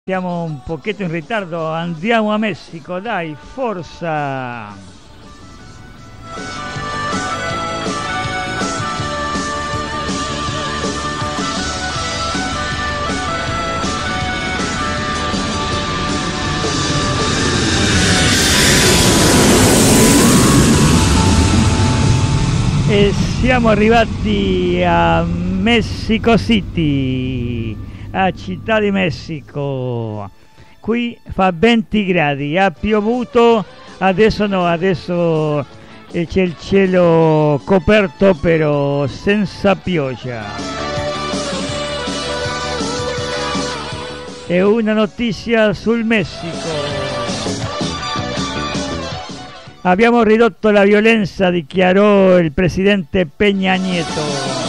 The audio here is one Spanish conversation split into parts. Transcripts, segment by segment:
Siamo un pochetto in ritardo, andiamo a Messico, dai, forza! E siamo arrivati a Mexico City, a Città di Messico. Qui fa 20 gradi, ha piovuto, adesso no, adesso c'è il cielo coperto però senza pioggia. E una notizia sul Messico. Abbiamo ridotto la violenza, dichiarò il presidente Peña Nieto.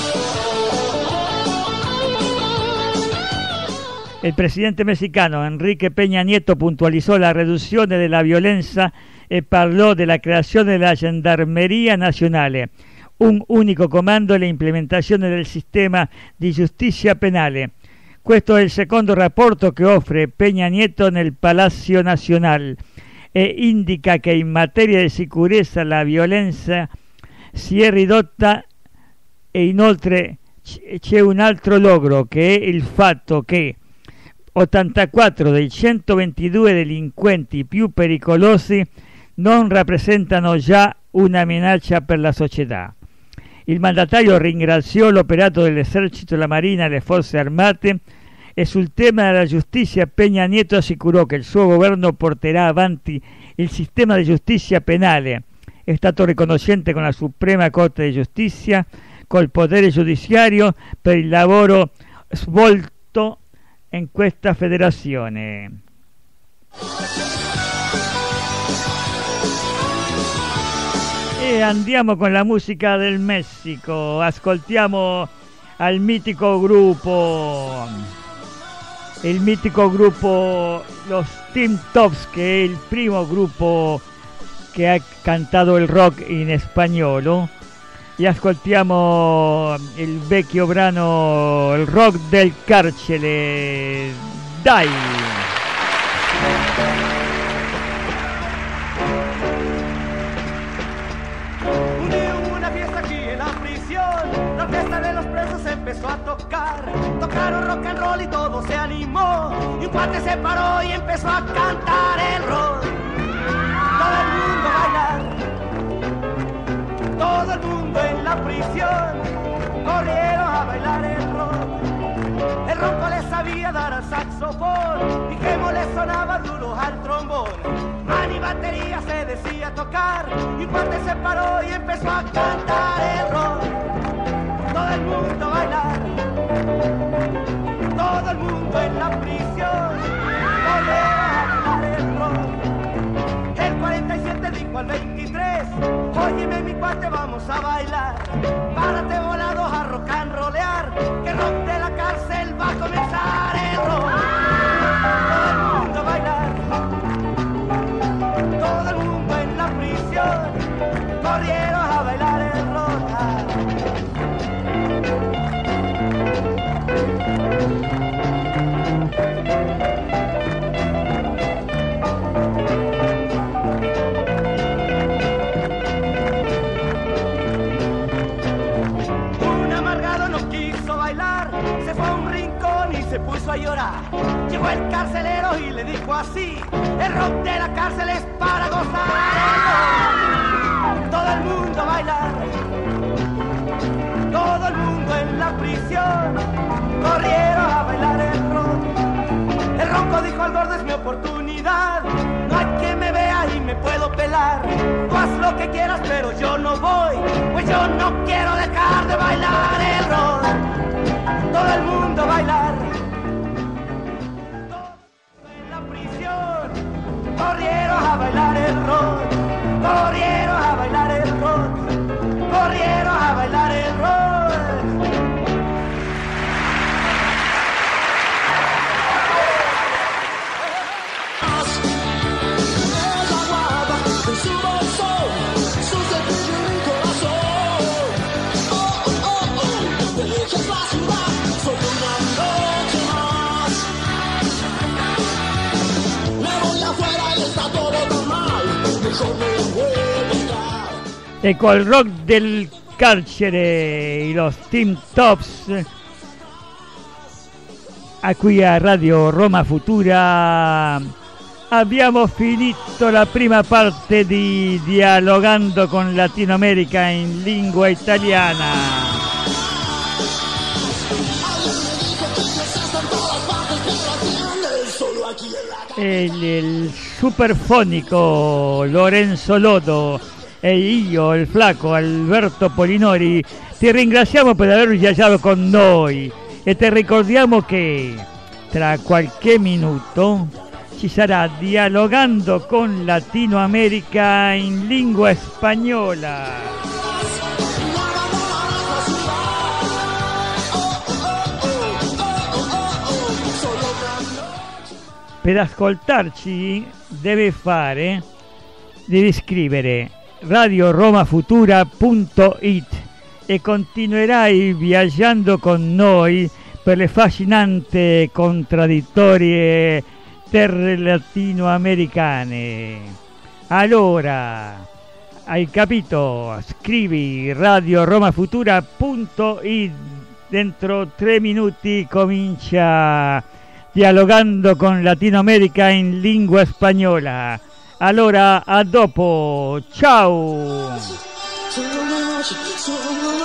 Il presidente messicano Enrique Peña Nieto puntualizzò la riduzione della violenza e parlò della creazione della Gendarmeria Nazionale, un unico comando e l'implementazione del sistema di giustizia penale. Questo è il secondo rapporto che offre Peña Nieto nel Palacio Nacional e indica che in materia di sicurezza la violenza si è ridotta e inoltre c'è un altro logro che è il fatto che 84 dei 122 delinquenti più pericolosi non rappresentano già una minaccia per la società. Il mandatario ringraziò l'operato dell'esercito, la marina e le forze armate e sul tema della giustizia Peña Nieto assicurò che il suo governo porterà avanti il sistema di giustizia penale. È stato riconoscente con la Suprema Corte di Giustizia, col potere giudiziario per il lavoro svolto in questa federazione. E andiamo con la musica del Messico, ascoltiamo al mitico gruppo, il mitico gruppo Los Tim Tops, che è il primo gruppo che ha cantato il rock in spagnolo, e ascoltiamo il vecchio brano Il rock del carcere, dai! Empezó a tocar, tocaron rock and roll y todo se animó, y un cuate se paró y empezó a cantar el rock. Todo el mundo a bailar, todo el mundo en la prisión, corrieron a bailar el rock. El ronco le sabía dar al saxofón, y Gemo le sonaba duro al trombón. Man y batería se decía tocar, y un cuate se paró y empezó a cantar el rock. Todo el mundo a bailar, todo el mundo en la prisión, volvieron a bailar el rock. El 47 dijo al 23, óyeme mi cuate, vamos a bailar. Párate volados a rock and rollear, que rock de la cárcel va a comenzar el rock. Todo el mundo a bailar, todo el mundo en la prisión, corrieron a bailar el rock. Se puso a llorar, llegó el carcelero y le dijo así: el rock de la cárcel es para gozar. Todo el mundo a bailar, todo el mundo en la prisión, corrieron a bailar el rock. El ronco dijo al gordo: es mi oportunidad, no hay quien me vea y me puedo pelar. Tú haz lo que quieras pero yo no voy, pues yo no quiero dejar de bailar el rock. Todo el mundo a bailar, corrieron a bailar el rock, corrieron a bailar el rock, corrieron a bailar el rock. El agua en su bolsón, su cepillo y mi corazón. Oh, oh, oh, oh, dejes basura sobre una flor. E col rock del carcere, los Team Tops, a qui a Radio Roma Futura abbiamo finito la prima parte di Dialogando con Latino America in lingua italiana. Il superfonico Lorenzo Lodo e io, il flaco Alberto Polinori, ti ringraziamo per aver viaggiato con noi e ti ricordiamo che tra qualche minuto ci sarà Dialogando con Latino America in lingua spagnola. Per ascoltarci devi scrivere radioromafutura.it e continuerai viaggiando con noi per le affascinanti contraddittorie terre latinoamericane. Allora, hai capito? Scrivi radioromafutura.it, dentro 3 minuti comincia Dialogando con Latino America in lingua spagnola. Allora, a dopo, ciao!